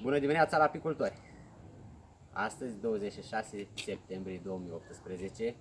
Bună dimineața la apicultori! Astăzi, 26 septembrie 2018,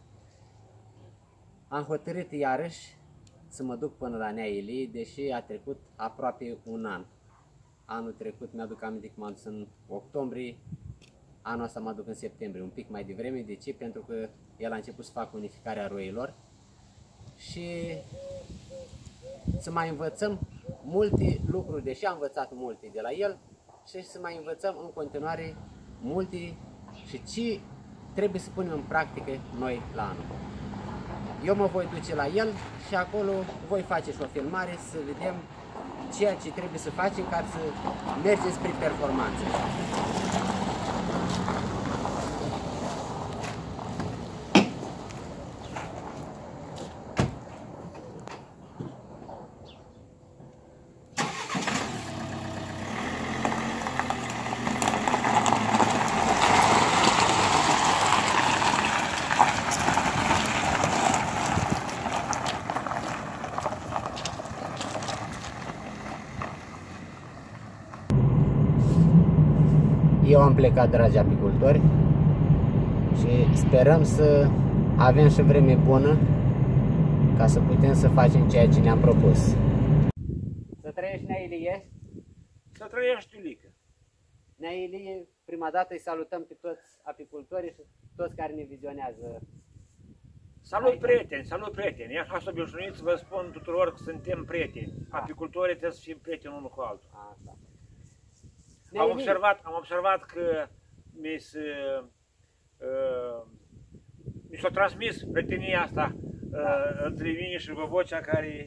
am hotărât iarăși să mă duc până la Nea Ilie, deși a trecut aproape un an. Anul trecut mi-aduc aminte că m-am dus în octombrie, anul ăsta mă duc în septembrie, un pic mai devreme. De ce? Pentru că el a început să facă unificarea roilor și să mai învățăm multe lucruri, deși am învățat multe de la el, și să mai învățăm în continuare multe și ce trebuie să punem în practică noi la anul. Eu mă voi duce la el și acolo voi face și o filmare să vedem ceea ce trebuie să facem ca să mergem spre performanță. Eu am plecat, dragi apicultori, și sperăm să avem și vreme bună ca să putem să facem ceea ce ne-am propus. Să trăiești, Nea Ilie! Să trăiești, Iulică! Nea Ilie, prima dată îi salutăm pe toți apicultorii și toți care ne vizionează. Salut, prieteni! Salut, prieteni! Așa s-a obișnuit să vă spun tuturor că suntem prieteni. Apicultorii trebuie să fim prieteni unul cu altul. Asta. Am observat că mi s-a transmis prietenia asta între mine și Vocea, care,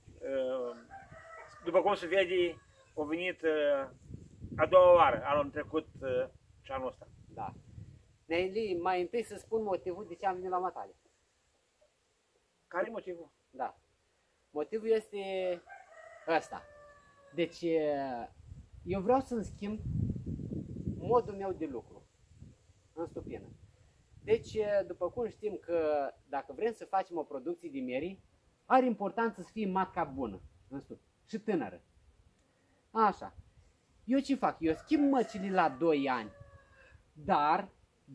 după cum se vede, a venit a doua oară, anul trecut și anul ăsta. Da. Nea Ilie, mai întâi să spun motivul de ce am venit la matale. Care e motivul? Da. Motivul este ăsta. Deci, eu vreau să-mi schimb modul meu de lucru în stupină. Deci, după cum știm că dacă vrem să facem o producție de mieri, are importanță să fie matca bună în stup și tânără. Așa. Eu ce fac? Eu schimb măcile la 2 ani, dar,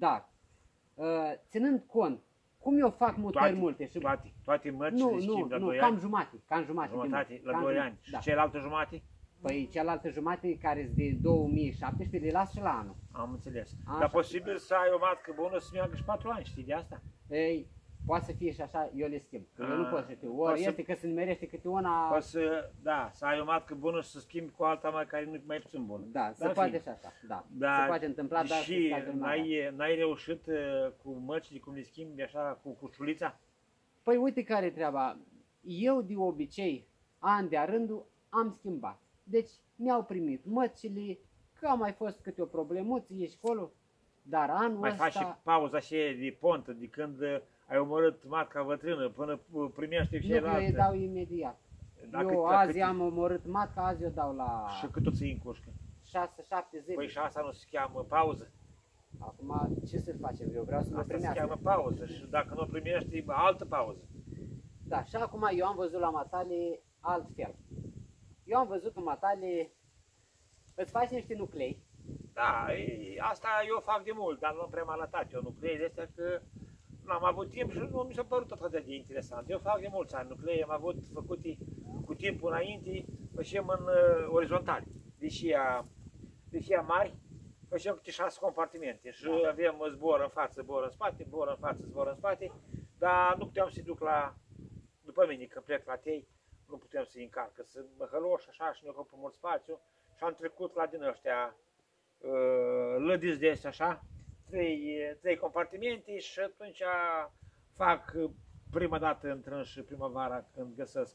ținând cont cum eu fac mutări multe și... Toate măcile schimb la 2 ani? Cam jumate. Jumătate la 2 ani. Și celelalte jumate? Păi cealaltă jumătate, care sunt de 2017, le las și la anul. Am înțeles. Așa. Dar posibil să ai o matcă bună să meargă și 4 ani, știi de asta? Ei, poate să fie și așa, eu le schimb. Eu nu pot să știu. Ori este că se nimerește câte una... Poți să ai o matcă bună și să schimbi cu alta mai care nu mai puțin bună. Da, se poate și așa. Da. Se poate întâmpla, dar... Și n-ai reușit cu măcile, cum le schimbi așa, cu cușulița? Păi uite care e treaba. Eu de obicei, an de-a rândul, am schimbat. Deci mi-au primit măcile, că a mai fost câte o problemuță, ești acolo, dar anul mai ăsta... faci și pauza așa de pontă, de când ai omorât matca bătrână până primește celălalt. Nu, eu îi dau imediat. Eu azi am omorât matca, azi eu dau la... Și cât o ții în cușcă? 6-7 zile. Păi și asta nu se cheamă pauză? Acum ce să facem? Eu vreau să mă primească. Asta se cheamă pauză și dacă nu primești, altă pauză. Da, și acum eu am văzut la matale altfel. Eu am văzut în matale, îți faci niște nuclei. Da, asta eu fac de mult, dar nu prea m-am lăsat eu nucleile astea, că nu am avut timp și nu mi s-a părut atât de interesant. Eu fac de mulți ani nuclei, am avut făcute cu timpul înainte, făceam în orizontali, deși mari, făceam câte 6 compartimente și aveam zbor în față, zbor în spate, zbor în față, zbor în spate, dar nu puteam să-i duc după mine, când plec la tei, nu putem să-i încarcă, sunt măhăloși așa și ne ocupă mult spațiu și am trecut la din ăștia lădiți de astea așa, 3 compartimente și atunci fac prima dată intrând și primăvara când găsesc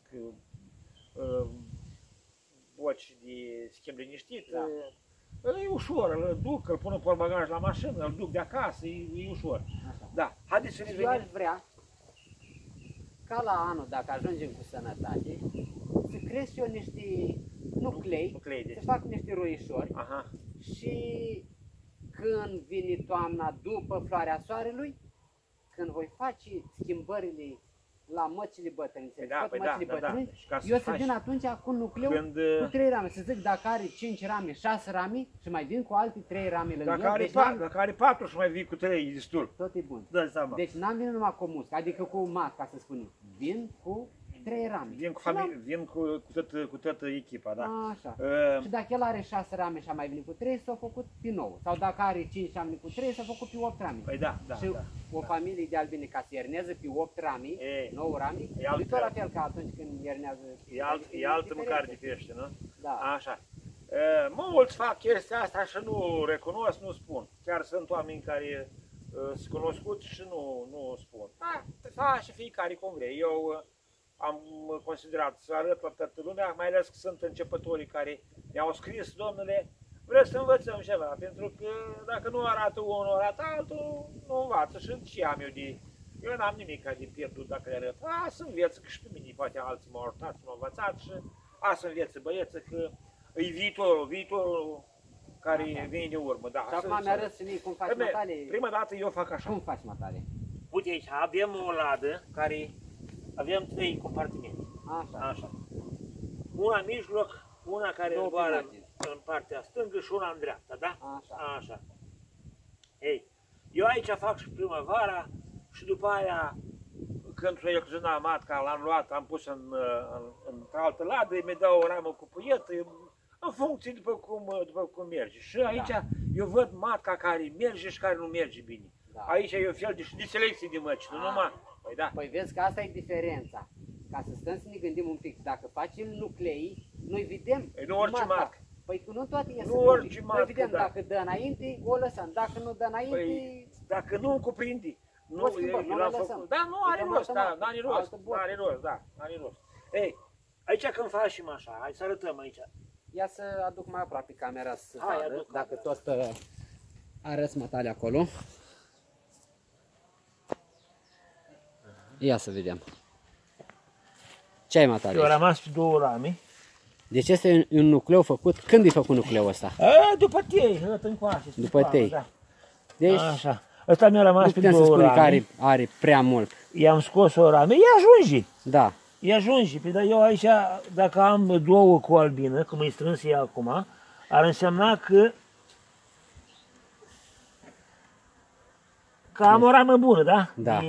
boci de schimb liniștit, e ușor, îl duc, îl pun în portbagaj la mașină, îl duc de acasă, e ușor. Așa. Da, haideți să ne venim. Eu aș vrea ca la anul, dacă ajungem cu sănătate, să cresc eu niște nuclei, să fac niște roișori și când vine toamna după floarea soarelui, când voi face schimbările la măcile bătrâni, se Da, scot păi măcile da. bătrâni, Și ca să eu să faci- vin atunci cu nucleu Când, cu 3 rame, să zic dacă are 5 rame, 6 rame și mai vin cu alte 3 rame lângă Dacă el, are, deci n-am- dacă are 4 și mai vii cu 3, e destul. tot e bun. Dă-ți seama. Deci n-am venit numai cu o muscă, adică cu mat, ca să spunem. Vin cu 3 rame. Vin cu Și n-am- familie, vin cu toată echipa, da. Așa. Uh, Și dacă el are 6 rame și a mai venit cu 3, s-a făcut pe 9. Sau dacă are 5 și a venit cu 3, s-a făcut pe 8 rame. Păi da, da, Și da. o familie ideal vine ca să ierneze pe 8 rame, E, 9 rame, e alt e tot la treabă. fel ca atunci când iernează. E altă mâncare de pește, nu? Da. Așa. Mulți fac chestia asta și nu recunosc, nu spun. Chiar sunt oameni care sunt cunoscuți și nu spun. Da, faci și fiecare cum vrei. Eu am considerat să arăt la toată lumea, mai ales că sunt începătorii care mi-au scris, domnule, vreau să învățăm ceva, pentru că dacă nu arată unul, arată altul, nu învață. Și am eu de... Eu n-am nimic de pierdut dacă le arăt. Să înveță, că și pe mine poate alții m-au ajutat, m-au învățat și să înveță băieță că e viitorul care vine de urmă. Da, Și acum mi-arăt și mie cum faci matale. Prima dată eu fac așa. Cum faci matale? Uite aici, avem o ladă care avem 3 compartimente. Așa. Așa. Una în mijloc, una care Două zboară margini. în partea stângă și una în dreapta, da? Așa. Așa. Ei, eu aici fac și primăvara și după aia, când s-o ecluzionat matca, l-am luat, am pus în altă ladă, mi dau o ramă cu puietă, în funcție după cum merge. Și aici eu văd matca care merge și care nu merge bine. Da. Aici e un fel de selecție de măci, nu numai. Păi da. Păi vezi că asta e diferența. Ca să stăm să ne gândim un pic, dacă facem nuclei, noi vedem Păi nu orice matcă. Păi nu toate ies Nu în orice public. matcă, Noi vedem da. dacă dă înainte, o lăsăm. Dacă nu dă înainte, Păi, dacă nu cuprinde, nu, O schimbăm, nu l-am le lăsăm. făcut. Da, nu E are cam rost, da, automat. n-are rost, Altă botă. n-are rost, da, n-are rost. Ei, aici când facem așa, hai să arătăm aici. ia să aduc mai aproape camera să Hai, vadă, aduc dacă camera. tot arăți matale acolo. Ia să vedem. Ce ai matale Eu am aici? rămas pe 2 rame. Deci este un nucleu făcut, când e făcut nucleul ăsta? După tei, arăt încoace. După tei. Da. Deci Așa. Ăsta mi-a rămas nu pe putem să 2 spunem că rame. are prea mult. I-am scos o rame, i ajunge. Da. I ajunge. Păi, dar eu aici, dacă am 2 cu albină, cum e strâns ea acum, ar însemna că am o ramă bună, da? Da.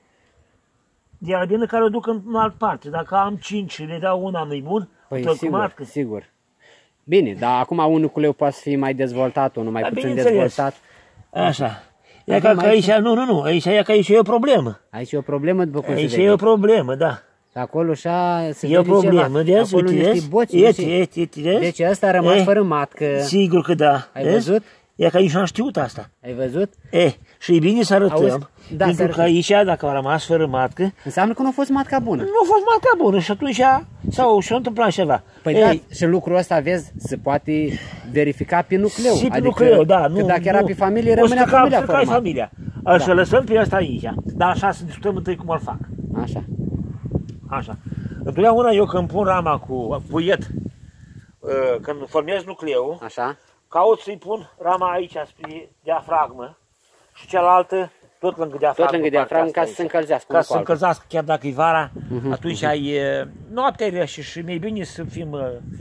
De albină care o duc în altă parte. Dacă am 5 și le dau una nu-i bun, Păi tot cu sigur, matcă. sigur. Bine, dar acum un nucleu poate fi mai dezvoltat, unul mai Da, puțin bineînțeles. dezvoltat. Așa. E Avem că aici, nu, aici e că aici e o problemă. Aici e o problemă, după cum Aici se e o vede. problemă, da. Acolo așa se E o vede ceva. problemă, de azi, Acolo uite, niște vezi? boți. Ieti, Deci ăsta a rămas fără matcă. Sigur că da. Ai vezi? văzut? E că aici am știut asta. Ai văzut? Și e bine să arătăm, Auzi? Da, pentru să că aici, dacă a rămas fără matcă, Înseamnă că nu a fost matca bună. nu a fost matca bună și atunci s-a întâmplat ceva. Păi da, și lucrul ăsta, vezi, se poate verifica pe nucleu. Și pe adică, nucleu, da. Că dacă era pe familie, o rămânea familia să fără cai matcă. familia. Să lăsăm pe ăsta aici, dar așa să discutăm întâi cum îl fac. Așa. Așa. Întotdeauna eu când pun rama cu puiet, când formez nucleul, Așa. caut să-i pun rama aici spre diafragmă și cealaltă tot lângă diafragmă. Tot lângă diafragmă ca să se încălzească. Ca unul să cu se altul. încălzească chiar dacă e vara, atunci noaptea e rece și mi-e bine să fim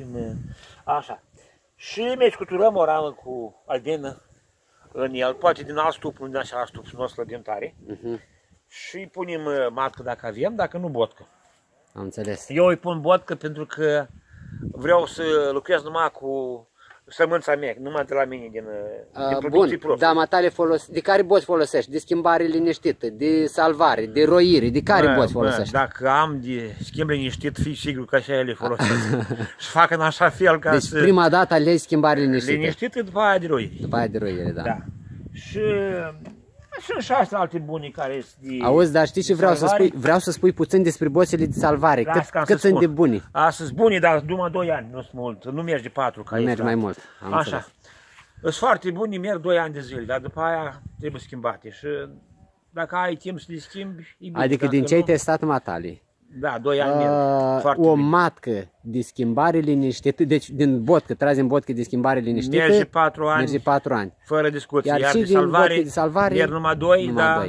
așa. Și mai scuturăm o ramă cu albină în el, poate din alt stup, nu din așa stup, să nu o slăbim tare. Și punem matcă dacă avem, dacă nu botcă. Am înțeles. Eu îi pun botcă pentru că vreau să lucrez numai cu sămânța mea, numai de la mine, din producții Bun, proprii. dar matale de care boți folosești? De schimbare liniștită, de salvare, de roire, de care boți folosești? Dacă am de schimb liniștit, fii sigur că așa le folosesc. Și fac în așa fel ca Deci să... prima dată alegi schimbare liniștită. Liniștită după aia de roire. După aia de roire, da. Da. Și sunt 6 alte buni care sunt de... Auzi, dar știi ce vreau să salvare. spui? Vreau să spui puțin despre boțele de salvare. Las ca să Cât sunt spun. de buni? Sunt buni, dar numai 2 ani, nu sunt mult. Nu merge de 4 ca Nu merge este mai la- mult. Am Așa. înțeles. Sunt foarte buni, merg 2 ani de zile, dar după aia trebuie schimbate. Și dacă ai timp să le schimbi, e bine. Adică Dacă din ce ai nu, testat matale? Da, 2 ani merg. Foarte O bine. matcă de schimbare liniștită, deci din botcă, tragi din botcă de schimbare liniștită, Merge 4 ani. merge 4 ani. Fără discuție. Iar Iar și de din salvare, botcă de salvare, merg numai 2, numai dar doi.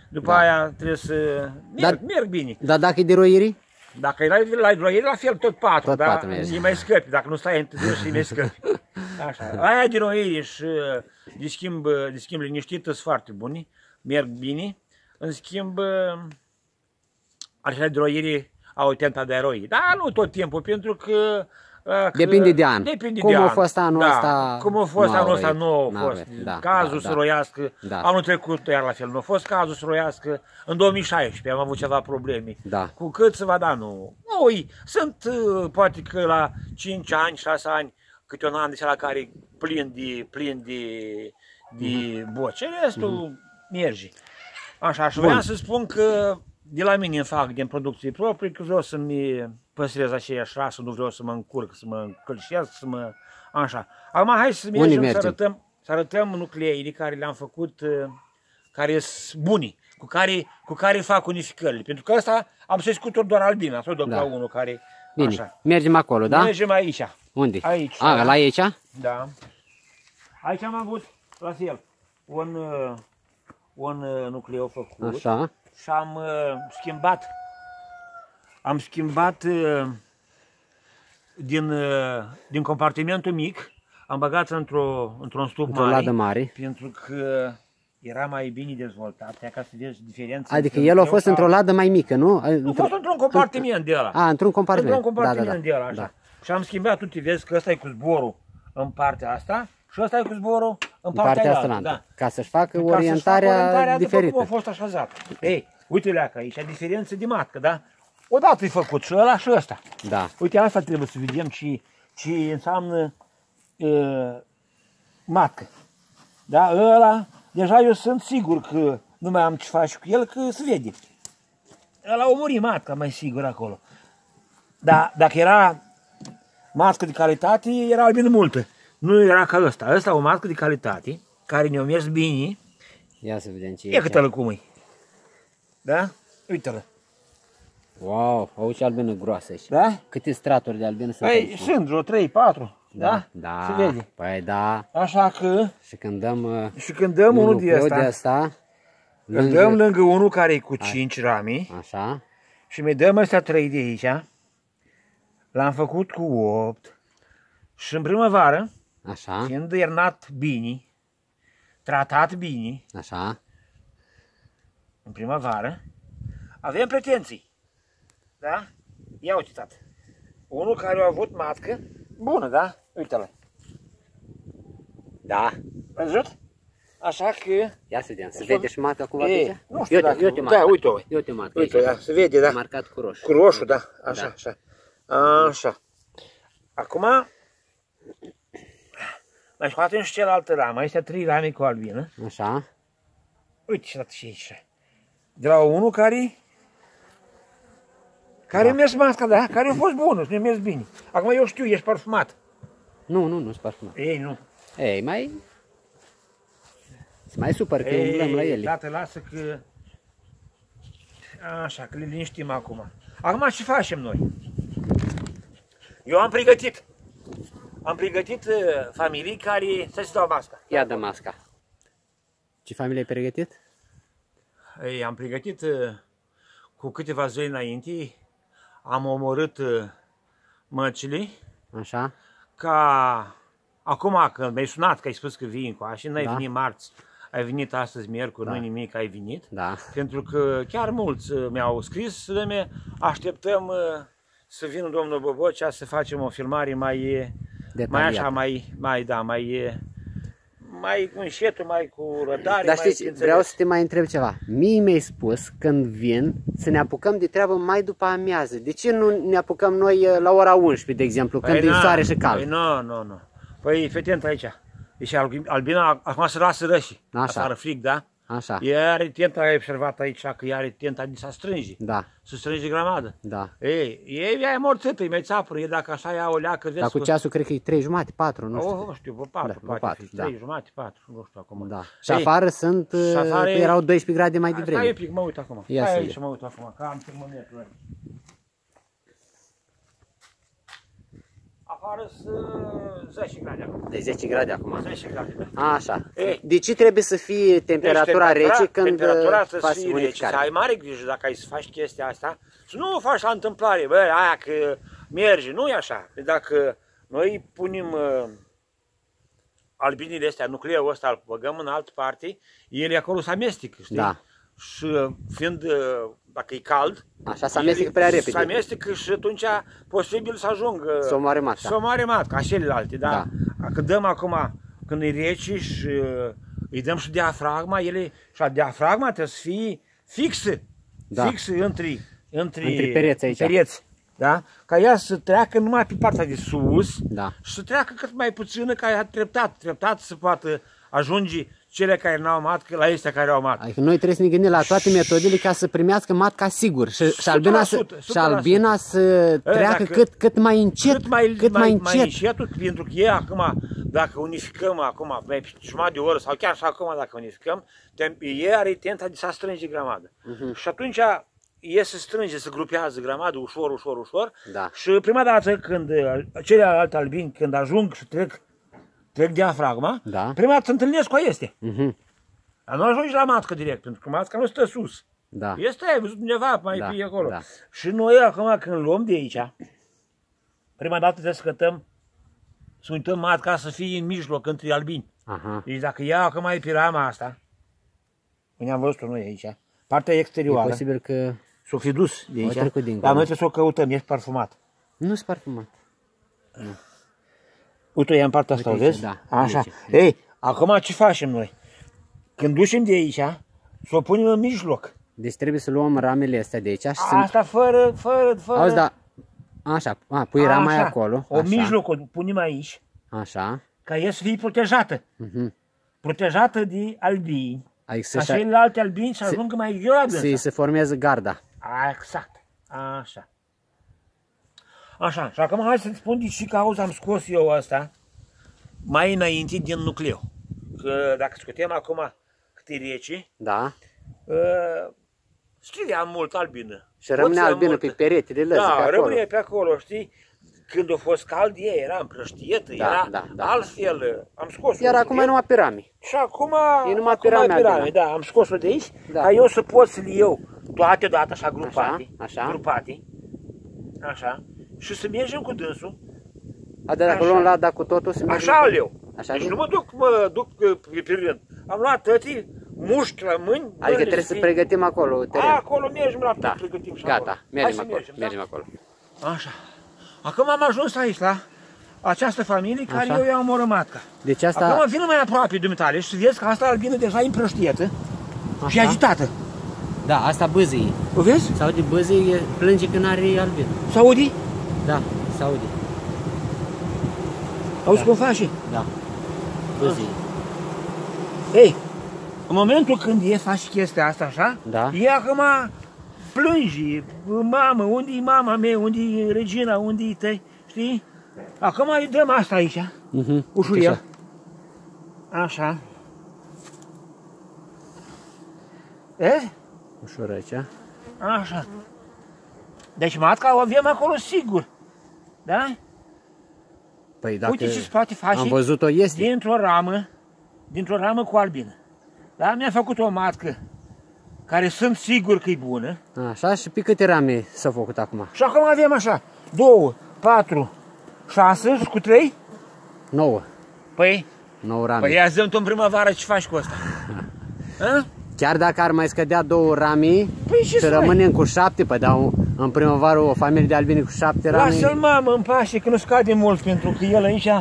După aia trebuie să merg bine. Dar dacă e de roierii? Dacă erai la roieri, la fel, tot 4, tot da? 4 mergi. Îi mai scăpi, dacă nu stai întâlnit și îi mai scăpi. Așa. Aia de roieri și de schimb liniștit sunt foarte buni, merg bine. În schimb, așa de roieri au tenta de a roi. Dar nu tot timpul, pentru că depinde de an. Depinde cum de a an. fost anul ăsta? Cum a fost anul ăsta, nu a fost. Cazul să roiască, anul trecut iar la fel, nu a fost cazul să roiască. În 2016 am avut ceva probleme. Cu cât să va nu. Noi sunt, poate că la 5 ani, 6 ani, câte un an de la care plin de boci. Restul merge. Așa, și vreau să spun că de la mine îmi fac din producție proprie, că vreau să-mi păstrez aceeași rasă, nu vreau să mă încurc, să mă încălșesc, să mă... Așa. Acum hai să mergem să arătăm nucleile care le-am făcut, care sunt buni, cu care fac unificările. Pentru că ăsta am să-i scutur doar albina, sau doar unul care... Bine, așa. Mergem acolo, da? Mergem aici. Unde? Aici. La aici? Da. Aici am avut, la fel, un nucleu făcut. Așa. Și am schimbat din compartimentul mic, am băgat într-un stup mare, ladă mare, pentru că era mai bine dezvoltat, ca să vezi diferența. Adică el a fost într-o ladă mai mică, nu? A fost într-un compartiment de ăla. Într-un compartiment. Într-un compartiment de ăla, așa. Da. Și am schimbat, tu te vezi că ăsta e cu zborul în partea asta și ăsta e cu zborul în partea asta. Da. Ca să-și facă orientarea diferită. Cum a fost așezat. Ei, uite leacă, aici diferență de matcă, da? Odată e făcut și ăla și ăsta. Da. Uite, asta trebuie să vedem ce înseamnă matcă. Da, ăla, deja eu sunt sigur că nu mai am ce faci cu el, că se vede. Ăla a murit matca, mai sigur acolo. Dar dacă era matcă de calitate, era albină multă. Nu era ca ăsta. Ăsta o matcă de calitate, care ne-a mers bine. Ia să vedem ce e. Ia câtă-l cum e. Da? Uite-l. Wow, au și albină groasă aici. Da? Câte straturi de albină sunt aici? Sunt vreo 3-4. Da? Da. Se vede. Păi da. Așa că... Și când dăm... unul de ăsta. Îl dăm lângă unul care e cu 5 rami. Așa. Și mai dăm ăstea 3 de aici. L-am făcut cu 8. Și în primăvară, așa, fiind iernat bine, tratat bine, așa, în primăvară, avem pretenții. Da? Ia uite, tată. Unul care a avut matcă bună, da? Uite-l. Da. Văzut? Așa că... Ia să vedem, se vede și matca cumva pe aici? Nu știu dacă... Eu te matca. Da, uite-o. Eu te matca. Uite-o, da, se vede, da. Marcat cu roșu. Cu roșu, da. Așa, așa. Așa. Acum... mai scoatem și cealaltă ramă. Astea 3 rame cu albină. Așa. Uite și dată și aici. De la unul care a mers masca, da? Care a fost bună și ne-a mers bine. Acum eu știu, ești parfumat. Nu-s parfumat. Ei, nu. Ei, mai supăr că umblăm la ele. Tată, lasă că... Așa, că le liniștim acum. Acum ce facem noi? Eu am pregătit familii care să-și dau masca. Ia dă masca. Ce familie ai pregătit? Ei, am pregătit cu câteva zile înainte, am omorât măcile. Așa. Ca acum când mi-ai sunat că ai spus că vii încoace, n-ai venit marți, ai venit astăzi miercuri, nu nimic, ai venit. Da. Pentru că chiar mulți mi-au scris, așteptăm să vină domnul Bobocea să facem o filmare mai așa, mai cu înșetul, mai cu rădare. Dar știți, vreau să te mai întreb ceva. Mie mi-ai spus când vin să ne apucăm de treabă mai după amiază. De ce nu ne apucăm noi la ora 11, de exemplu, când e soare și cald? Nu. Păi, fii atent aici. Deci albina acum se lasă răși. Afară frig, da? Așa. Ea are tenta, ai observat aici, că ea are tenta de să strânge. Da. Să strânge grămadă. Da. Ei, e morțită, e mai țapără, dacă așa ia o leacă, vezi. Dar cu ceasul cred că e 3 jumate, 4, nu știu. Nu știu, 4, poate fi, 3 jumate, 4, nu știu acum. Da. Și afară sunt, erau 12 grade mai devreme. Stai un pic, mă uit acum. Stai aici, mă uit acum, că am termometrul ăla. afară sunt 10 grade acum. De 10 grade acum. 10 grade, da. Așa. Ei. De ce trebuie să fie temperatura rece când temperatura să faci fie rece, să unificare? ai mare grijă dacă ai să faci chestia asta, să nu o faci la întâmplare, bă, aia că merge, nu e așa. Dacă noi punem albinile astea, nucleul ăsta, îl băgăm în altă parte, ele acolo se amestecă, știi? Da. Și fiind, dacă e cald, Așa se amestecă prea repede. se amestecă și atunci posibil să ajungă Să omoare matca. Să omoare matca, celelalte, da. Da. Dacă dăm acum, când e rece și îi dăm și diafragma, ele, și diafragma trebuie să fie fixă, Da. fixă între pereți aici. pereți, da? Ca ea să treacă numai pe partea de sus, Da. și să treacă cât mai puțină, ca ea treptat să poată ajunge cele care n-au matcă la astea care au matcă. Adică noi trebuie să ne gândim la toate metodele ca să primească matca sigur și albina să, 100%. și albina să treacă Dacă- cât mai încet, cât mai încet. încetul, pentru că e acum, dacă unificăm acum, mai jumătate de oră sau chiar și acum dacă unificăm, e are tenta de să strânge grămadă. Și atunci e să strânge, să grupează grămadă ușor, ușor, ușor. Da. Și prima dată când celelalte albini, când ajung și trec diafragma, Da. prima dată se întâlnesc cu este. Mhm. Dar nu ajungi la matcă direct, pentru că matca nu stă sus. Da. Este, ai văzut undeva, mai Da, pe acolo. da. Și noi acum când luăm de aici, prima dată trebuie să cătăm, să uităm matca să fie în mijloc între albini. Aha. Deci dacă ea acum e pe rama asta, unde am văzut-o noi aici, partea E exterioară, posibil că s-o fi dus de aici, trecut dincolo. dar noi trebuie să o căutăm, ești parfumat. nu sunt parfumat. Uite, e în partea asta, Uite vezi? aici, da, Așa. aici. Ei, acum ce facem noi? Când ducem de aici, să o punem în mijloc. Deci trebuie să luăm ramele astea de aici și să... Asta fără... Auzi, da. Așa, pui rama Așa. acolo. O așa, mijloc o punem aici, Așa. ca ea să fie protejată. Mhm. Protejată de albini. Adică Ca să, celelalte albini să ajungă mai jos la să dânsa. se formeze garda. Exact. Așa. Așa. Și acum hai să-ți spun de ce cauză am scos eu asta mai înainte din nucleu. Că dacă scotem acum câte rece, Da. scriam mult albină. Și rămâne Poți să albină mult. pe peretele lăzii, Da, pe acolo. rămâne pe acolo, știi? Când a fost cald, ea era împrăștietă, Da, era da. altfel. Am scos-o. Iar acum e numai pe rame. Și acum, E numai acum pirame, pirame, albina. da, am scos-o de aici, Da. ca eu să pot să le iau toate odată așa grupate, Așa. grupate, așa, și să mergem cu dânsul, A, de dacă Așa. luăm lada cu totul, să mergem așa cu- îl iau. Așa Deci de? nu mă duc pe rând. Am luat tătii, mușchi la mâini, Adică trebuie să pregătim acolo teren. acolo mergem la Da. pregătim și Gata, acolo. mergem Hai să acolo. da? Mergem acolo. Așa. Acum am ajuns aici la această familie care Așa. eu i-am omorât matca. Deci asta... Acum vină mai aproape dumitale și să vezi că asta albină deja e împrăștietă și Așa. agitată. Da, asta bâzâie. O vezi? Sau de bâzâie plânge când are albin. S-audi? Da, se aude. Auzi cum face? Da. Bâzâie. Ei, în momentul când e faci chestia asta așa, Da. e acum plânge, mamă, unde e mama mea, unde e Regina, unde e tăi, știi? Acum îi dăm asta aici, Mhm. ușurel. Așa. Vezi? Ușor aici. Așa. Deci matca o avem acolo sigur. Da? Păi dacă Uite ce se poate face am văzut-o este. dintr-o ramă cu albină. Da? Mi-a făcut o matcă care sunt sigur că e bună. Așa, și pe câte rame s-au făcut acum? Și acum avem așa, 2, 4, 6 și cu 3. 9. Păi, 9 rame. păi ia zi-mi tu în primăvară ce faci cu asta. A? Chiar dacă ar mai scădea 2 rame, Păi ce și să rămânem cu 7, păi da, în primăvară o familie de albine cu 7 rame. Lasă-l mamă în pace că nu scade mult pentru că el aici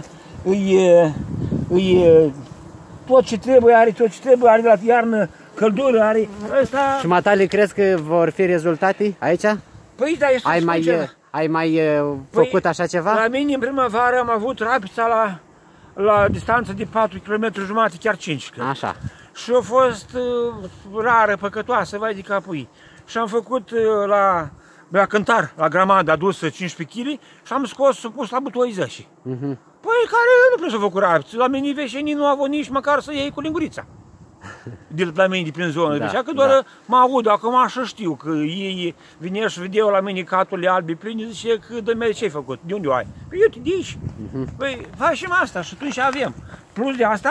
îi tot ce trebuie, are tot ce trebuie, are la iarnă căldură, are ăsta. Și matale crezi că vor fi rezultate aici? Păi da, este Ai mai făcut așa ceva? La mine în primăvară am avut rapița la distanță de 4 km jumate, chiar 5 km. Așa. Și a fost rară, păcătoasă, vai de capul ei. Și am făcut la cântar, la grămadă adusă 15 kg și am scos, pus la butoi 10. Mhm. Păi care nu prea s-a făcut rapiță. La mine veșenii nu au avut nici măcar să iei cu lingurița. de la mine, de prin zonă. Da, Deci că doar da. mă aud acum așa știu că ei vine și vedeau la mine caturile albi pline, zice că dă-mi ce-ai făcut, de unde o ai? Păi uite, de aici. Păi facem asta și atunci avem. Plus de asta,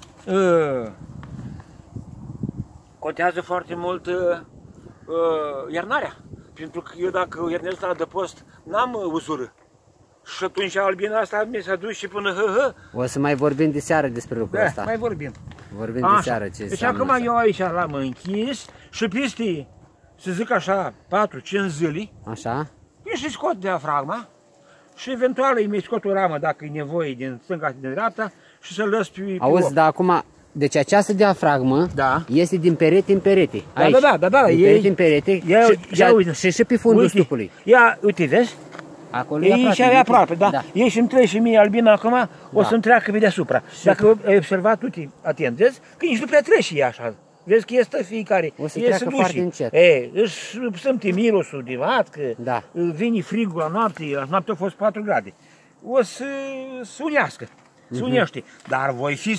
contează foarte mult iernarea. Pentru că eu dacă iernez la adăpost, n-am uzură. Și atunci albina asta mi s-a dus și până hă. O să mai vorbim de seară despre lucrul Da, ăsta. mai vorbim. Vorbim de Așa. seară ce Deci înseamnă acum asta. eu aici l-am închis și peste, să zic așa, 4-5 zile, Așa? eu și scot diafragma și eventual îi mai scot o ramă dacă e nevoie din stânga și din dreapta și să-l las pe Auzi, loc. dar acum, deci această diafragmă Da. este din perete în perete. Da, Aici. da, Din e- perete în perete ia uite. și pe fundul Uite, stupului. Ia, uite, vezi? Acolo E aici e aproape, da. Da. Ei și-mi trece mie albina acum, o Da. să-mi treacă pe deasupra. Dacă ai observat, uite, atent, vezi? Că nici nu prea trece ea așa. Vezi că este fiecare. O să e treacă duce. foarte încet. Își simte mirosul de matcă, Da. vine frigul la noapte a fost 4 grade. O să unească, se unește. Dar voi fi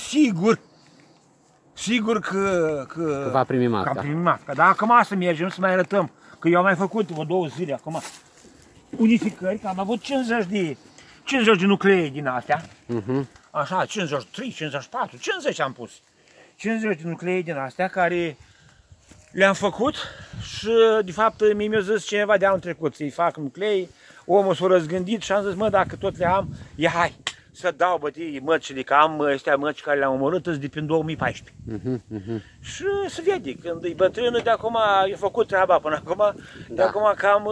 sigur că Va primi că matca. am primit matca. Dar acum să mergem să mai arătăm, că eu am mai făcut o 2 zile acum unificări, că am avut 50 de nuclee din astea. Așa, 53, 54, 50 am pus. 50 de nuclee din astea care le-am făcut și de fapt mi-a zis cineva de anul trecut să-i fac nuclei. Omul s-a răzgândit și am zis, mă, dacă tot le am, ia hai să dau bătii măcile, că am ăstea măci care le-am omorât îs de prin 2014. Și se vede, când e bătrână, de acum i-a făcut treaba până acum, de acum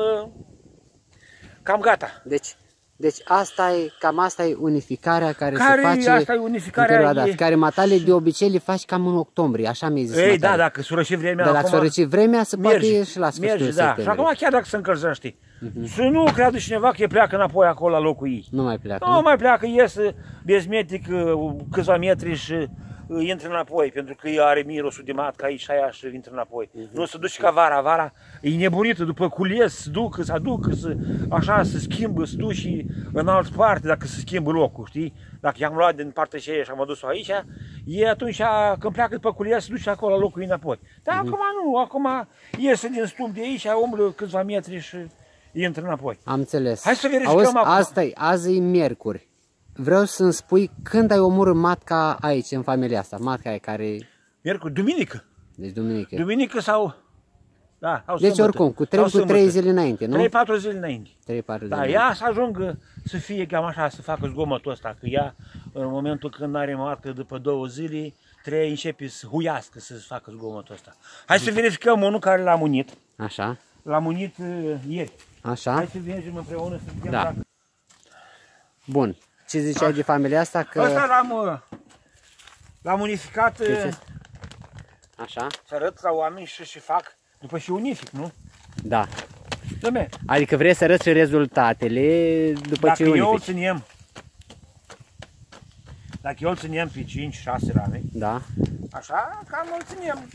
cam gata. Deci cam asta e unificarea care se Care face asta e unificarea, în perioada e- asta, care matale de obicei le faci cam în octombrie, așa mi-ai zis. Ei, matale. da, dacă s-o răci vremea Dar dacă acum, s-o răci vremea, se poate și la sfârșitul merge, da. Și septembrie. acum chiar dacă se încălzește, să nu creadă cineva că pleacă înapoi acolo la locul ei. Nu mai pleacă. Nu mai pleacă, iese bezmetic câțiva metri și intră înapoi, pentru că ea are mirosul de matca aici și aia și intră înapoi. Nu se duce ca vara e nebunită după cules, să aducă, așa, să schimbă, să duci în altă parte dacă se schimbă locul, știi? Dacă i-am luat din partea aceea și am adus-o aici, e atunci când pleacă după cules, se duce acolo la locul ei înapoi. Dar acum nu, acum iese din stump de aici, umblă câțiva metri și intră înapoi. Am înțeles. Hai să verificăm acum. Azi e miercuri. Vreau să-mi spui când ai omorât matca aici, în familia asta. Matca aia care... Miercuri, duminică. Deci duminică. Duminică sau... Da, sau Deci sâmbătă. oricum, cu Sau 3 zile înainte, nu? 3-4 zile înainte. 3-4 zile Da, înainte. ea să ajungă să fie cam așa, să facă zgomotul ăsta, că ea, în momentul când are matcă după 2 zile, trebuie începe să huiască, să facă zgomotul ăsta. Hai să verificăm unul care l-am unit. Așa, L-am unit ieri. așa. Hai să mergem împreună să vedem Da. dacă... Bun. Ce ziceai de familia asta? Că... Ăsta l-am unificat, Așa? să arăt la oameni și fac, după și unific, nu? Da. Dă-me. Adică vrei să arăți rezultatele după Dacă ce eu îl unifici. ținem, dacă eu îl ținem pe 5-6 rame, Da. așa, cam îl ținem.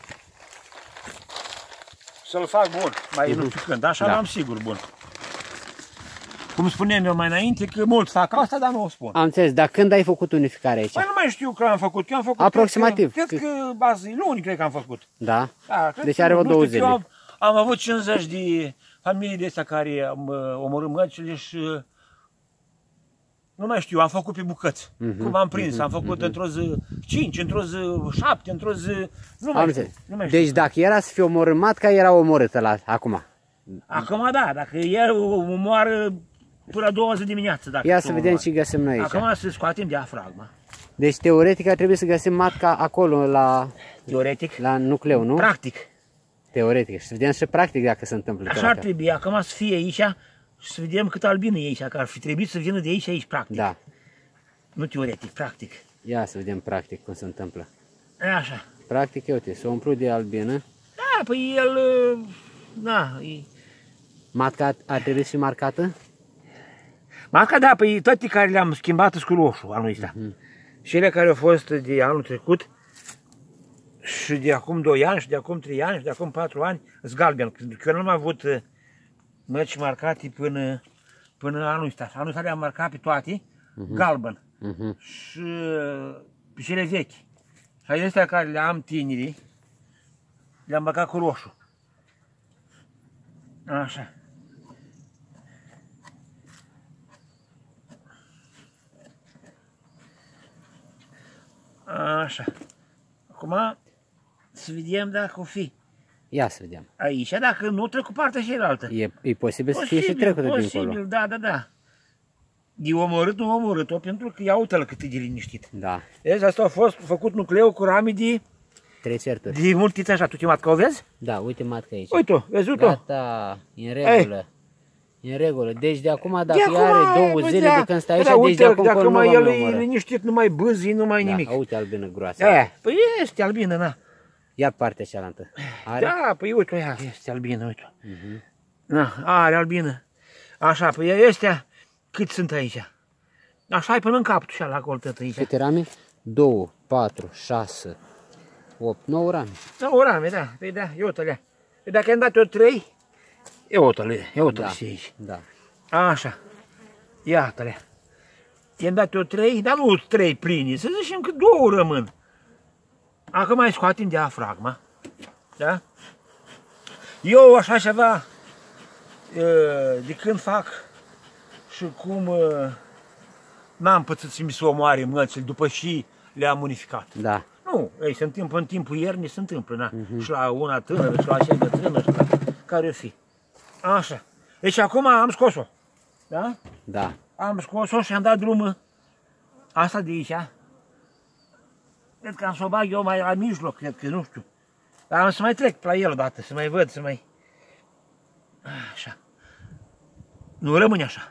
Să-l fac bun, mai nu știu când, așa Da. l-am sigur bun. Cum spuneam eu mai înainte, că mulți fac asta, dar nu o spun. Am înțeles, dar când ai făcut unificarea aici? Păi nu mai știu că am făcut, eu am făcut... Aproximativ. Cred că azi, luni cred că am făcut. Da. Da, cred Deci că, are nu vreo 2 știu, eu zile. am avut 50 de familii de astea care am omorât măcile și nu mai știu, am făcut pe bucăți. Cum am prins, am făcut într-o zi 5, într-o zi 7, într-o zi... Nu Am mai știu, înțeles. nu mai știu. Deci dacă era să fie omorât matca, era omorâtă acum. Acum da, dacă el omoară până la 2 zi dimineață. Dacă Ia tu să vedem omoară. ce găsim noi aici. Acum să scoatem diafragma. Deci teoretic ar trebui să găsim matca acolo Teoretic. la nucleu, nu? Practic. Teoretic. Și să vedem și practic dacă se întâmplă Așa treaba ar asta. trebui, acum să fie aici și să vedem cât albină e aici, că ar fi trebuit să vină de aici, practic. Da. Nu teoretic, practic. Ia să vedem practic cum se întâmplă. Așa. Practic, uite, s-o umplut de albină. Da, păi el, da, e... Matca ar trebui să fie marcată? Matca, da, păi toate care le-am schimbat sunt cu roșu anul ăsta. Cele care au fost de anul trecut și de acum 2 ani, și de acum 3 ani, și de acum 4 ani, sunt galben. Că eu nu am avut măci marcate până anul ăsta. Anul ăsta le-am marcat pe toate, galben. Și pe cele vechi. Și astea care le am tinerii, le-am băgat cu roșu. Așa. Așa. Acum să vedem dacă o fi. Ia să vedem. Aici, dacă nu trec cu partea cealaltă. E posibil să fie și trecută dincolo. Posibil, da. E omorât, nu omorât-o, pentru că ia uite-l cât e de liniștit. Da. Vezi, asta a fost făcut nucleu cu rame de 3 certuri. de multiți așa. Tu te matca, o vezi? Da, uite matca aici. Uite-o, vezi, uite-o. Gata, e în regulă. E în regulă. Deci de acum, dacă De are 2 zile de când stai aici, deci de acum dacă nu mai vom el e număra. liniștit, nu mai bâzi, nu mai nimic. Da, uite albină groasă. Păi este albină, na. Ia partea cealaltă. Are? Da, păi uite-o, ea este albină, uite-o. Na, are albină. Așa, păi astea, cât sunt aici? Așa, ai până în cap, tu la acolo, tot aici. Câte rame? 2, 4, 6, 8, 9 rame. 9 rame, da, păi da, iată-le. Păi dacă am dat eu 3, iată-le și aici. Da. Așa, iată-le. I-am dat eu 3, dar nu 3 pline, să zicem că 2 rămân. Acum mai scoatem diafragma, da? Eu așa ceva, de când fac și cum n-am pățit să mi se omoare mățile după și le-am unificat. Da. Nu, ei, se întâmplă în timpul iernii, se întâmplă, na? Și la una tânără, și la cea bătrână, și la care o fi. Așa. Deci acum am scos-o, da? Da. Am scos-o și am dat drumul asta de aici. Cred că am să o bag eu mai la mijloc, cred că, nu știu. Dar am să mai trec pe la el odată, să mai văd, să mai... Așa. Nu rămâne așa.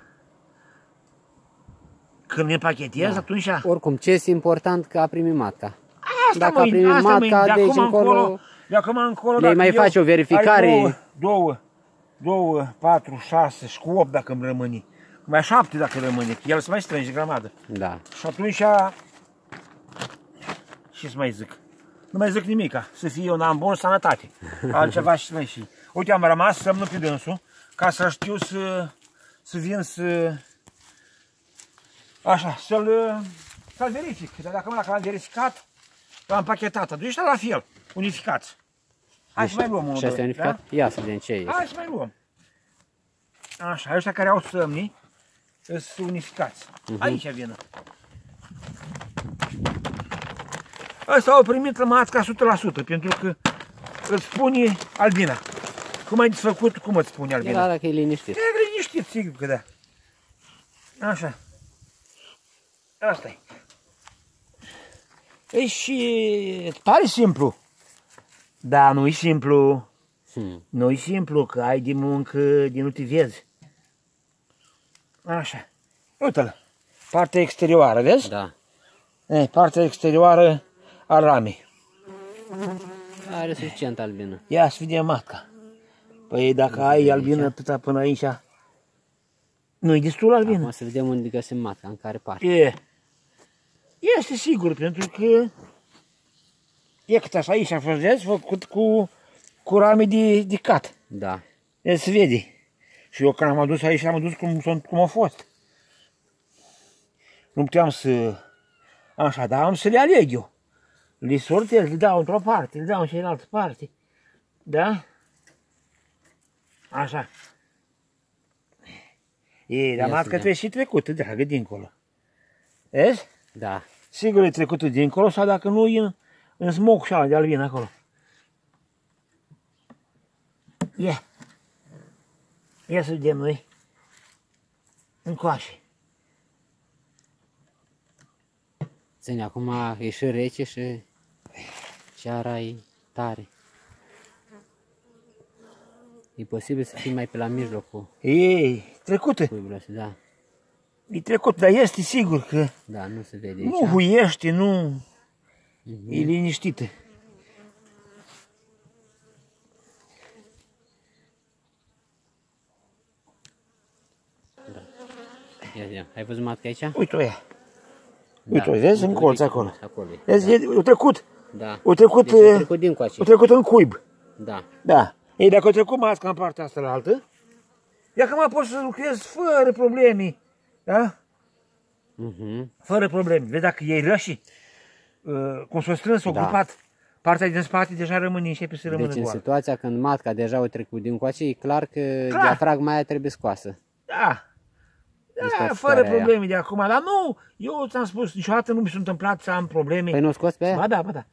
Când ne împachetez, atunci... Oricum, ce este important că a primit matca. Asta Dacă a primit matca, de deci acum încolo... De acum încolo... Le mai face o verificare. 2, 4, 6 și cu 8 dacă îmi rămâne. Mai 7 dacă rămâne, că el se mai strânge grămadă. Da. Și atunci... Ce să mai zic? Nu mai zic nimica, să fie un an bun, sănătate. Altceva și mai și. Uite, am rămas semnul pe dânsul, ca să știu să vin să... Așa, să-l verific. Dar dacă l-am verificat, l-am pachetat. Deci la fel, unificați. Hai să mai luăm unul. Și asta e unificat? Da? Ia să vedem ce e. Hai să mai luăm. Așa, ăștia care au sămni, sunt unificați. Aici vină. Ăsta au primit matca 100%, pentru că îți spune albina. Cum ai desfăcut, cum îți spune albina? Era dacă e liniștit. E liniștit, sigur că da. Așa. Asta-i. E și pare simplu. Da, nu-i simplu. Nu-i simplu, că ai de muncă de nu te vezi. Așa. Uite-l. Partea exterioară, vezi? Da. E, partea exterioară a ramei. Are suficient albină. Ia să vedem matca. Păi dacă ai albină atâta până aici, nu-i destul albină. Acum să vedem unde găsim matca, în care parte. E. Este sigur, pentru că e cât așa aici, vezi, făcut cu rame de cat. Da. E, se vede. Și eu când am adus aici, am adus cum a fost. Nu puteam să... Așa, dar am să le aleg eu. Le sortez, le dau într-o parte, le dau în cealaltă parte. Da? Așa. E, dar matca trebuie și trecută, dragă, dincolo. Vezi? Da. Sigur e trecută dincolo, sau dacă nu e în smoc și ala de albină acolo. Ia. Ia să vedem noi. Încoace. Ține, acum e și rece și ceara e tare. E posibil să fie mai pe la mijlocul E trecută. cuibului ăsta, da. E trecut, dar este sigur că Da, nu se vede aici. nu huiește, nu... E liniștită. Ia. Ai văzut matca aici? Uite-o ea. Uite-o, vezi, în colț acolo. Acolo e. Vezi, o trecut. Da. O trecut, Deci a trecut dincoace. o trecut în cuib. Da. Da. Ei, dacă o trecut matca în partea asta la altă, ia că mai poți să lucrezi fără probleme. Da? Fără probleme. Vezi dacă iei rășii. cum s-a strâns, s-a grupat, partea din spate deja rămâne, începe să rămână Deci în goală. situația când matca deja o trecut din coace, e clar că diafragma aia trebuie scoasă. Da. Da, fără starea aia. probleme de acum, dar nu, eu ți-am spus, niciodată nu mi s-a întâmplat să am probleme. Păi nu scos pe aia? Ba da, ba da.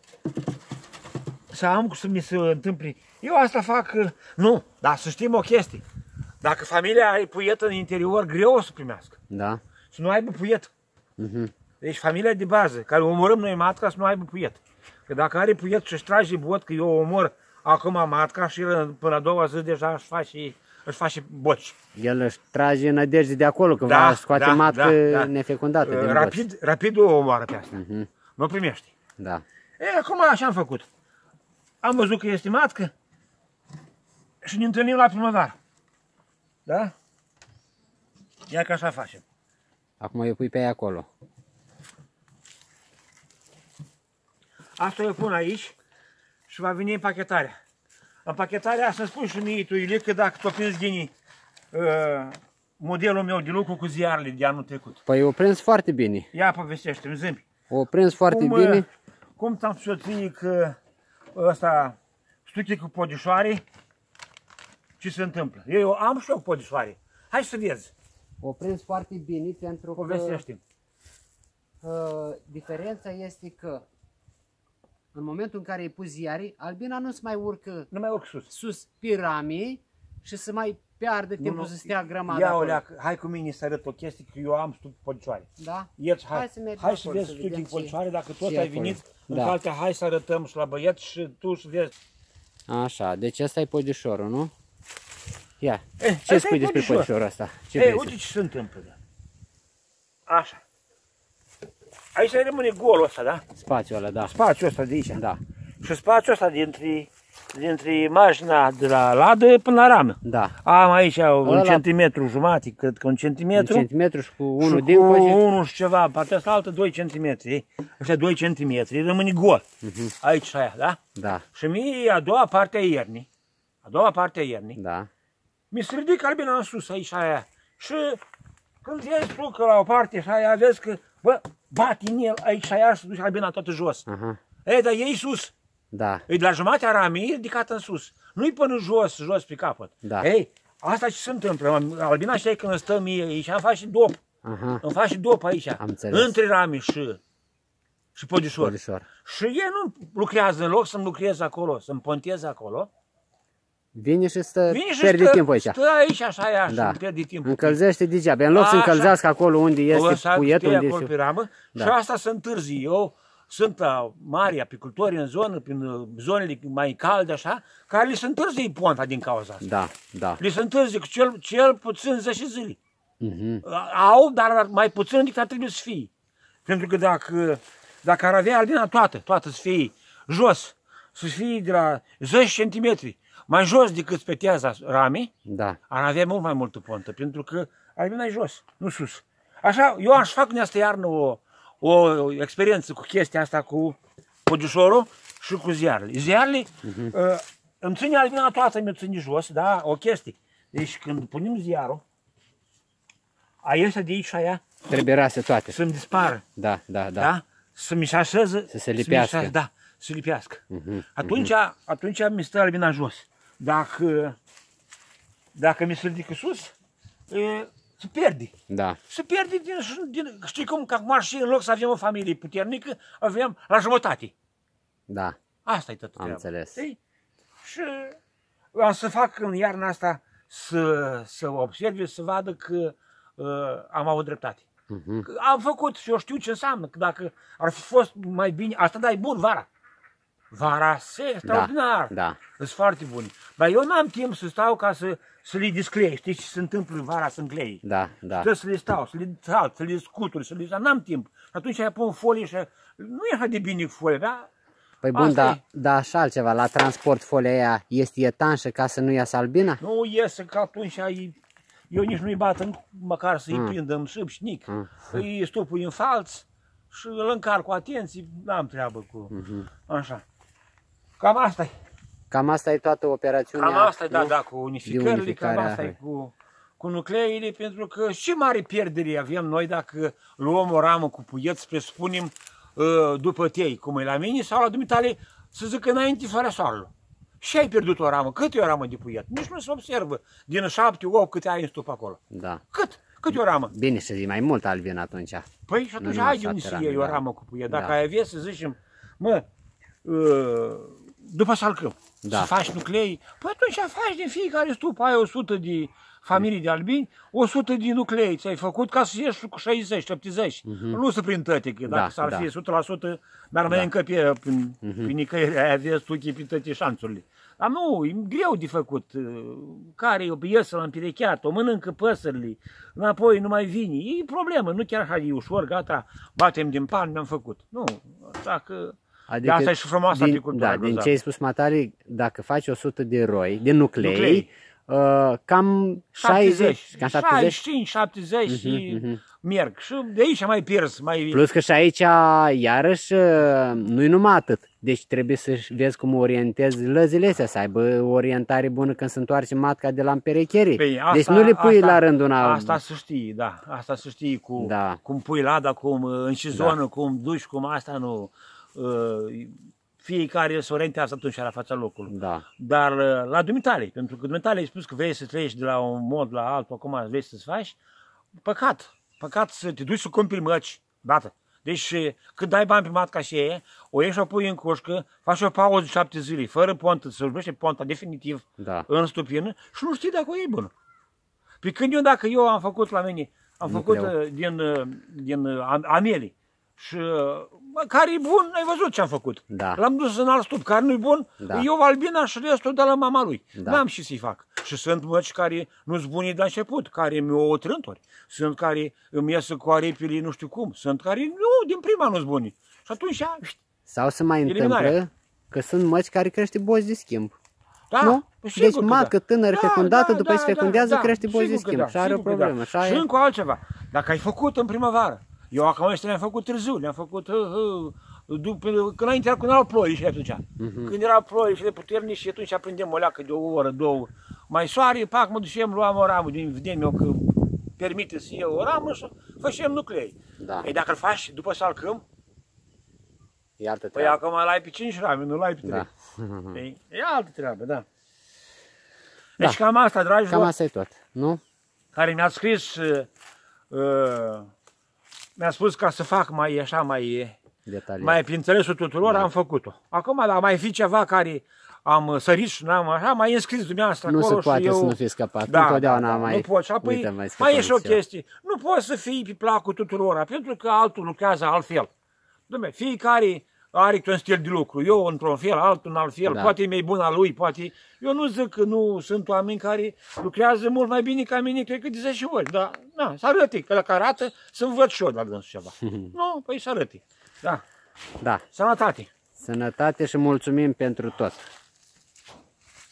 Să mi se întâmple. Eu asta fac, nu, dar să știm o chestie. Dacă familia are puietă în interior, greu o să primească. Da. Să nu aibă puiet. Mhm. Deci familia de bază, care omorâm noi matca, să nu aibă puiet. Că dacă are puiet și își trage bot, că eu omor acum matca și până a doua zi deja își face boci. El își trage nădejde de acolo, că va scoate matcă nefecundată din boci. Rapid o omoară pe asta. Nu primește. Da. Acum așa am făcut. Am văzut că este matcă și ne întâlnim la primăvară. Da? Ia că așa facem. Acum eu pui pe ea acolo. Asta eu pun aici și va veni împachetarea. Împachetarea, să-mi spui și mie, tu, Ilie, că dacă tu prins ghinii modelul meu de lucru cu ziarele de anul trecut. Păi o prins foarte bine. Ia povestește-mi, zi-mi. O prins foarte bine. Cum ți-am spus ție că ăsta stuche cu podișoare, ce se întâmplă? Eu am și eu podișoare. Hai să vezi. O prins foarte bine pentru că Povestește-mi. diferența este că în momentul în care îi pus ziare, albina nu se mai urcă Nu mai urc sus. sus pe rame și să mai piardă timpul să stea grămadă Ia acolo. oleac, hai cu mine să arăt o chestie, că eu am stuchi cu podișoare. Da? Ieși, Hai să mergem hai să acolo, vezi să stuchi vedem cu podișoare, dacă tot ce ai e acolo. venit în Da. caltea, hai să arătăm și la băieți și tu să vezi. Așa, deci ăsta e podișorul, nu? Ia, Ce ce spui despre podișorul ăsta? Ce vrei uite ce se întâmplă. Da. Așa. Aici rămâne golul ăsta, da? Spațiul ăla, da. Spațiul ăsta de aici. Da, Și spațiul ăsta dintre marginea de la ladă până la ramă. da. Am aici un Ăla- centimetru jumate, cred că un Un centimetru. centimetru și cu Și unul cu dincolo. unul și ceva, partea asta altă 2 centimetri. Ăștia 2 centimetri, rămâne gol. Aici și aia, da? Da, Și mie a doua parte a iernii, da. mi se ridică albina în sus, aici aia. Și când iei sucă la o parte și aia, vezi că, bă, bate în el aici și aia și duce albina toată jos. Aha, Ei, dar ei sus. da, E de la jumatea ramei, e ridicată în sus. Nu-i până jos pe capăt. Da. Ei, asta ce se întâmplă? Albina știi când stă mie aici, îmi face dop. aha. Îmi face dop aici. Am înțeles. Între rame și podișor. Podișor. Și ei nu lucrează în loc să-mi lucrez acolo, să-mi pontez acolo. Vine și stă, Vine și pierde timpul aici. stă aici așa ea Da. și pierde timpul. Încălzește degeaba. În loc să Așa. încălzească acolo unde este Lăsat puietul, stea unde acolo pe este... ramă Da. și asta se întârzi. Eu sunt mari apicultori în zonă, prin zonele mai calde așa, care li se întârzie ponta din cauza asta. Da, da. Li se întârzie cu cel puțin 10 zile. Mhm. Au, dar mai puțin decât ar trebui să fie. Pentru că dacă ar avea albina toată să fie jos, să fie de la 10 cm mai jos decât pe teaza ramei, Da. ar avea mult mai multă pontă, pentru că albina e jos, nu sus. Așa, eu aș fac în asta iarnă o experiență cu chestia asta, cu podișorul și cu ziarele. Ziarele îmi ține albina toată, mi-o ține jos, da, o chestie. Deci când punem ziarul, aia de aici și aia, Trebuie rase toate. să-mi dispară, Da, da, da. da? Să-mi se așeze, Să se lipească. da, să lipească. Mhm, Atunci mi stă albina jos. Dacă mi se ridică sus, se pierde. Da. Se pierde știi cum, că acum și în loc să avem o familie puternică, avem la jumătate. Da. Asta e tot Am înțeles. Știi? Și am să fac în iarna asta să observe, să vadă că am avut dreptate. Mhm. Că am făcut și eu știu ce înseamnă, că dacă ar fi fost mai bine, asta da, e bun vara. Vara se extraordinar. Da. Sunt foarte buni. Dar eu n-am timp să stau ca să le disclei. Știi ce se întâmplă în vara să înclei? Da, da. Trebuie să le stau, să le salt, să le scuturi, să le... N-am timp. Atunci aia pun folie și nu e așa de bine cu folie, da? Păi bun, Asta e. da așa altceva. La transport folia aia este etanșă ca să nu iasă albina? Nu iese că atunci eu nici nu-i bat măcar să-i prind în sâp și nic. Îi stupui în falț și îl încarc cu atenție, n-am treabă cu... Așa. Cam asta e. Cam asta e toată operațiunea. Cam asta e, da, nu? da, cu unificările, cam unificarea, asta e hai. cu nucleile, pentru că și mare pierdere avem noi dacă luăm o ramă cu puieți, presupunem după tei, cum e la mine, sau la dumitale, să zic înainte fără soarelul. Și ai pierdut o ramă. Cât e o ramă de puiat? Nici nu se observă. Din 7, 8 câte ai în stup acolo. Da. Cât? Cât e o ramă? Bine să zici mai mult, Alvin, atunci. Păi și atunci Nu, hai de numai unde să 7 iei o rame, ramă cu puiat. Dacă Da. ai avea să zicem, mă, după salcâm, Da. să faci nuclei, păi atunci faci din fiecare stup, ai 100 de familii de albini, 100 de nuclei ți-ai făcut ca să ieși cu 60, 70. Nu să prin toate, că dacă Da, s-ar da. fi 100%, n-ar mai încăpea prin nicăieri, ai avea stuchii prin toate șanțurile. Dar nu, e greu de făcut. Care e o piesă la împerecheat, o mănâncă păsările, înapoi nu mai vine. E problemă, nu chiar așa e ușor, gata, batem din pan, mi-am făcut. Nu, așa că... Adică asta e și frumoasă agricultura. Da, din grozav. ce ai spus, Matale, dacă faci 100 de roi, de nuclei, Nuclei. Cam 60, cam 70. 65, 70 și merg. Și de aici mai pierzi. Mai... Plus că și aici, iarăși, nu-i numai atât. Deci trebuie să vezi cum orientezi lăzile astea, să aibă o orientare bună când se întoarce matca de la împerecherii. Păi, Deci nu le pui la rândul una. Asta să știi, da. Asta să știi Da. cum pui lada, cum în sezonă, cum duci, cum asta nu... fiecare se orientează atunci la fața locului. Da. Dar la dumitale, pentru că dumitale ai spus că vrei să treci de la un mod la altul, acum vrei să-ți faci, păcat să te duci să cumperi măci, dată. Deci cât dai bani pe matca și e, o ieși, o pui în coșcă, faci o pauză de 7 zile, fără pontă, să urmește ponta definitiv Da. în stupină și nu știi dacă o e bună. Pe când dacă eu am făcut la mine, am făcut din ameli și care e bun, ai văzut ce am făcut. Da. L-am dus în alt stup, care nu e bun, Da. eu albina și restul de la mama lui. Da. N-am și să-i fac. Și sunt măci care nu-s buni de la început, care mi-o trântori. Sunt care îmi iasă cu aripile nu știu cum. Sunt care nu, din prima nu-s buni. Și atunci, Sau se mai Eliminarea. întâmplă că sunt măci care crește boți de schimb. da, Nu? sigur Deci că matcă tânără fecundată, după ce se fecundează, da, crește boți de sigur că schimb. da, Și are o sigur că problemă. da. Așa Și e. încă altceva. Dacă ai făcut în primăvară, eu acum ăștia le-am făcut târziu, le-am făcut când înainte era când erau ploi și atunci. Când erau ploi și de puternici și atunci aprindem o leacă de o oră, două. Mai soare, pac, mă ducem, luam o ramă din vedem eu că permite să iau o ramă și facem nuclei. Da. Ei, dacă îl faci după salcâm, E altă păi treabă. acum l-ai pe 5 rame, nu l-ai pe 3. Da. Ei, e altă treabă, da. Deci cam asta, dragilor, Cam asta e tot. Nu? care mi-a scris, mi-a spus ca să fac mai așa, Detaliat. mai pe înțelesul tuturor, am făcut-o. Acum, dacă mai fi ceva care am sărit și n-am așa, mai înscris dumneavoastră Nu acolo se poate și eu... să nu fii scăpat. Da, Întotdeauna da, mai... nu poți. Și apoi Uite, mai e și o scăpăm chestie. Nu poți să fii pe placul tuturora, pentru că altul lucrează altfel. Dom'le, fiecare are un stil de lucru. Eu într-un fel, altul în alt fel. Da. Poate e mai bun al lui, poate... Eu nu zic că nu sunt oameni care lucrează mult mai bine ca mine, cred că de 10 ori. Dar, na, să arăte, că dacă arată, să învăț și eu la dânsul ceva. Nu, păi să arăte. Da. Da. Sănătate! Sănătate și mulțumim pentru tot.